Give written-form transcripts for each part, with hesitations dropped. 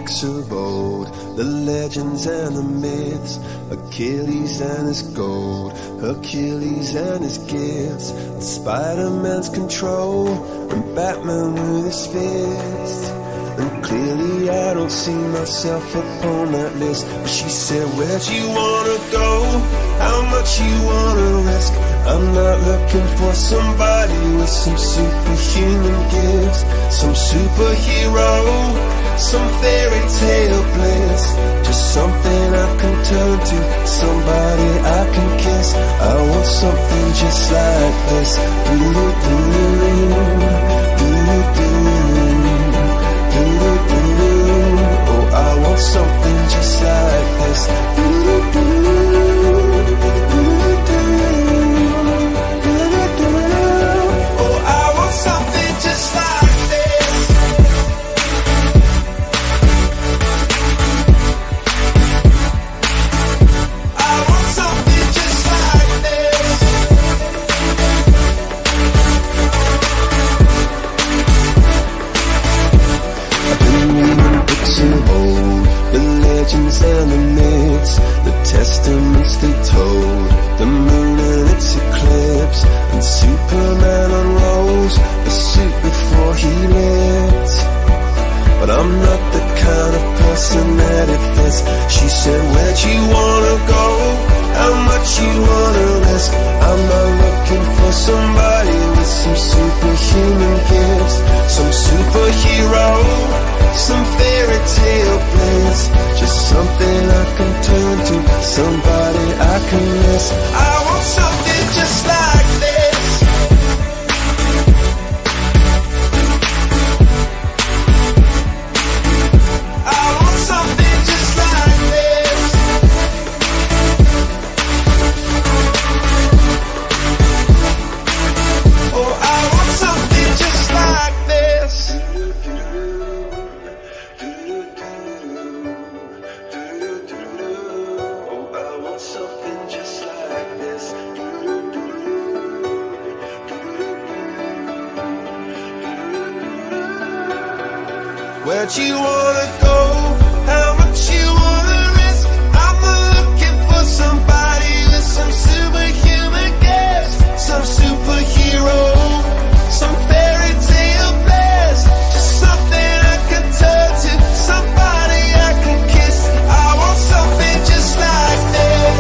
books of old, the legends and the myths, Achilles and his gold, Hercules and his gifts, and Spider-Man's control, and Batman with his fist. And clearly I don't see myself upon that list. But she said, where'd you wanna go? How much you wanna risk? I'm not looking for somebody with some superhuman gifts, some superhero, some fairy tale bliss. Just something I can turn to, somebody I can kiss. I want something just like this. Oh, I want something just like this. Oh, I want something just like this. I want something just like this. I've been reading books of old, the legends and the myths, the testaments they told, the moon and its eclipse, and Superman unrolls the suit before he lived. But I'm not the kind of person that it fits. She said, where'd you wanna go? How much you wanna risk? I'm not looking for somebody with some superhuman gifts, some superhero, some fairy tale bliss. Just something I can turn to, somebody I can miss. I want something just like this. I want something just like this. Oh, I want something just like this. Oh, I want something just like this. Where'd you wanna go? How much you wanna risk? I'm looking for somebody with some superhuman gifts, some superhero, some fairy tale bliss. Just something I can turn to, somebody I can kiss. I want something just like this.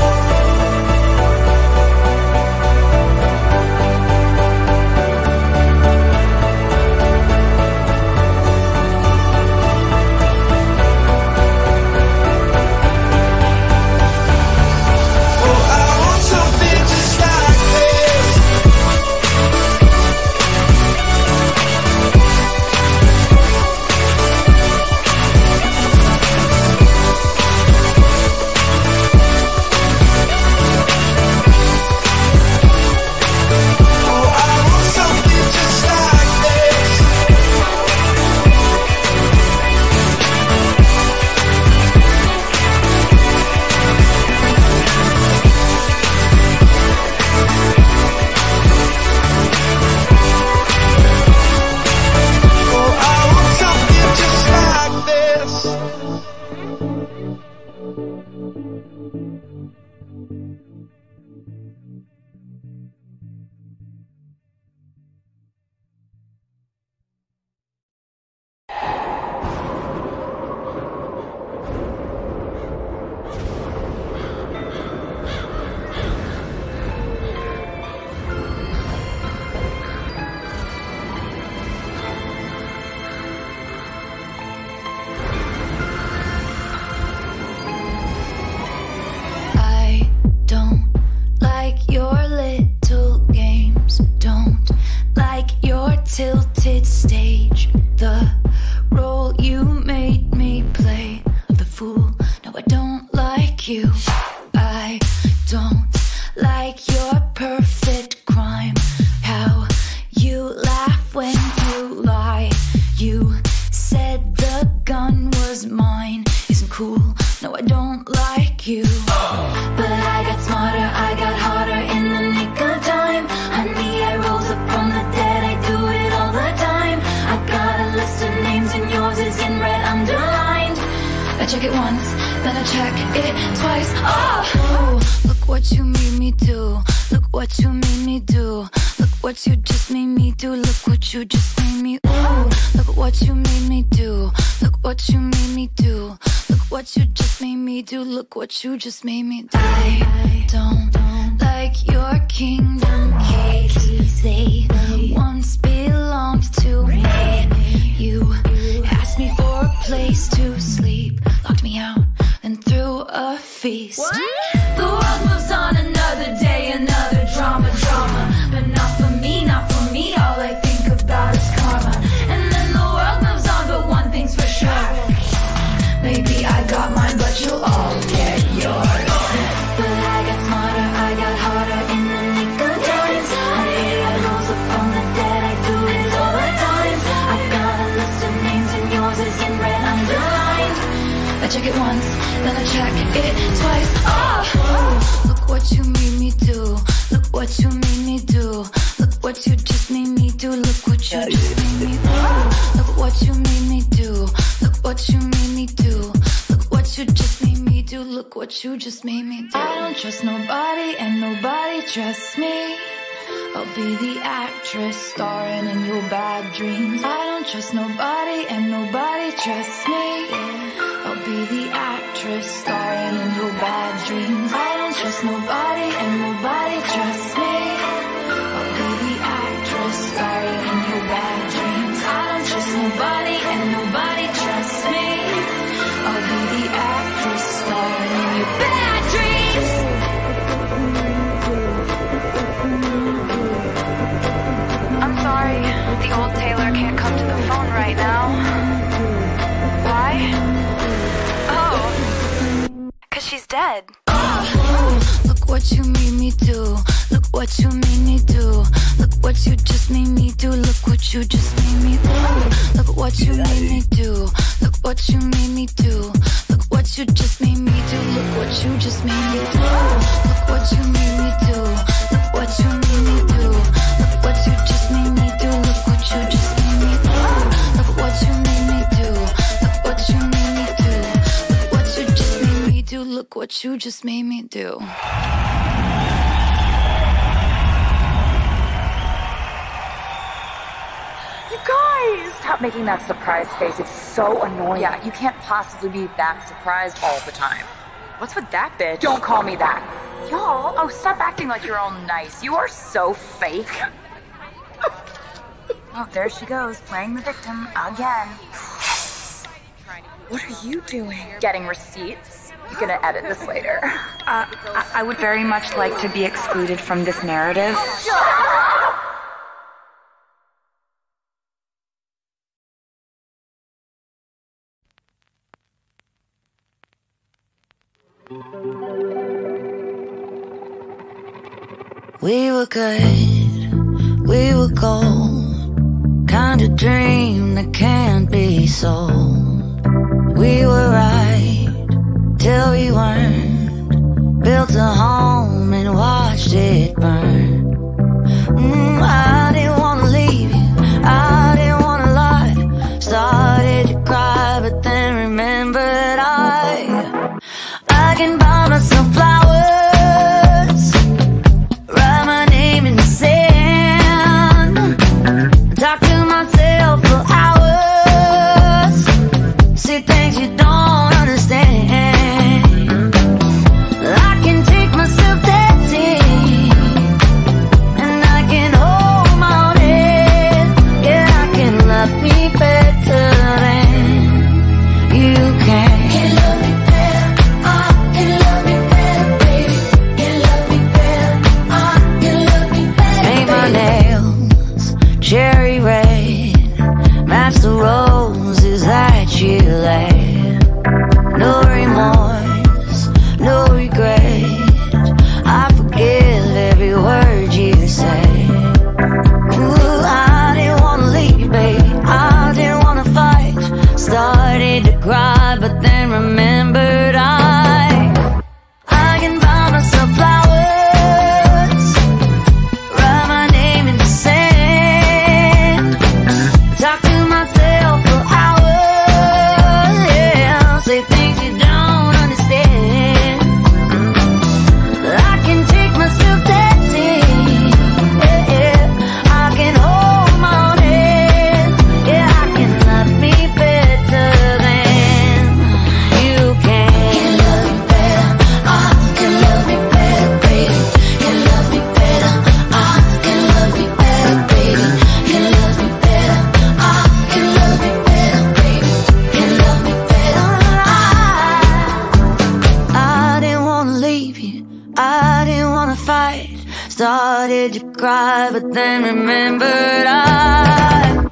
Tilted stage, the role you made me play of the fool. No, I don't like you. I don't like your perfect crime. How you laugh when you lie. You said the gun was mine. Isn't cool. No, I don't like you. But I got smarter, I got harder in the nick of time. Honey, I rose up from the dead, I do it all the time. I got a list of names and yours is in red underline. check it once, then I check it twice. Oh, look what you made me do. Look what you made me do. Look what you just made me do. Look what you just made me. Ooh, look what you made me do. Look what you made me do. Look what you just made me do. Look what you just made me do. I don't like your kingdom keys. They once belonged to me. You asked me for a place to sleep, locked me out and threw a feast. What? The world moves on, another day, another drama, but not for me, not for me. All I think about is karma. And then the world moves on, but one thing's for sure, maybe I got mine, but you'll all get yours. But I got smarter, I got harder in the nick of time. I rose up from the dead, I do it all the time. I got a list of names and yours is in red underlined. I check it once, then I check it twice. Oh, look what you made me do. Look what you made me do. Look what you just made me do. Look what you just made me do. Look what you made me do. Look what you made me do. Look what you just made me do. Look what you just made me do. I don't trust nobody and nobody trusts me. I'll be the actress starring in your bad dreams. I don't trust nobody and nobody trusts me. I'll be the actress starring in your bad dreams. I don't trust nobody and nobody trusts me. I'll be the actress starring in your bad dreams. I don't trust nobody and nobody trusts me. I'll be the actress starring in your bad dreams. I'm sorry, the old Taylor can't come to the phone right now. Why? Oh, 'cause she's dead. Oh, look what you made me do. Look what you made me do. Look what you just made me do. Look what you just made me do. Look what you made me do. Look what you made me do. Look what you just made me do. Look what you just made me do. Look what you made me do. Look what you made me do. Look what you just made me do. Look what you just made me do. Look what you made me do. Look what you made me do. Look what you just made me do. Look what you just made me do. You guys! Stop making that surprise face. It's so annoying. Yeah, you can't possibly be that surprised all the time. What's with that bitch? Don't call me that. Y'all, oh, stop acting like you're all nice. You are so fake. Oh, there she goes, playing the victim again. What are you doing? Getting receipts. You're gonna edit this later. I would very much like to be excluded from this narrative. We were good, we were gold, kind of dream that can't be sold. We were right till we weren't, built a home and watched it burn. I didn't wanna leave you, I didn't wanna lie. Started to cry, but then remembered I can buy myself flowers, write my name in the sand, talk to myself for hours, see things you don't understand. I can take myself dancing fight. Started to cry, but then remembered I